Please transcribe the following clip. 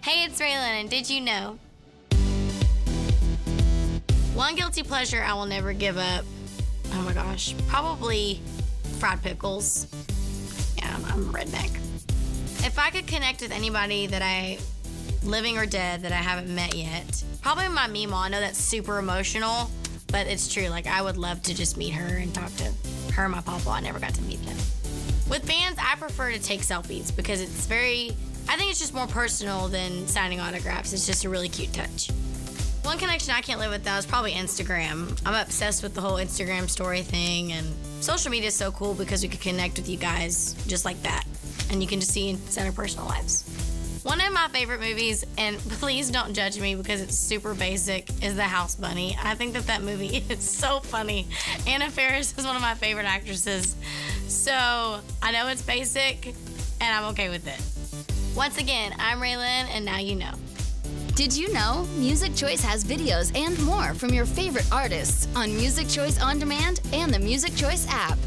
Hey, it's Raylan, and did you know? One guilty pleasure I will never give up. Oh my gosh, probably fried pickles. Yeah, I'm a redneck. If I could connect with anybody that living or dead, that I haven't met yet, probably my Meemaw. I know that's super emotional, but it's true. Like, I would love to just meet her and talk to her and my papa. I never got to meet them. With bands, I prefer to take selfies because I think it's just more personal than signing autographs. It's just a really cute touch. One connection I can't live without is probably Instagram. I'm obsessed with the whole Instagram story thing, and social media is so cool because we can connect with you guys just like that, and you can just see inside our personal lives. One of my favorite movies, and please don't judge me because it's super basic, is The House Bunny. I think that movie is so funny. Anna Faris is one of my favorite actresses. So I know it's basic, and I'm okay with it. Once again, I'm Raylan, and now you know. Did you know Music Choice has videos and more from your favorite artists on Music Choice On Demand and the Music Choice app?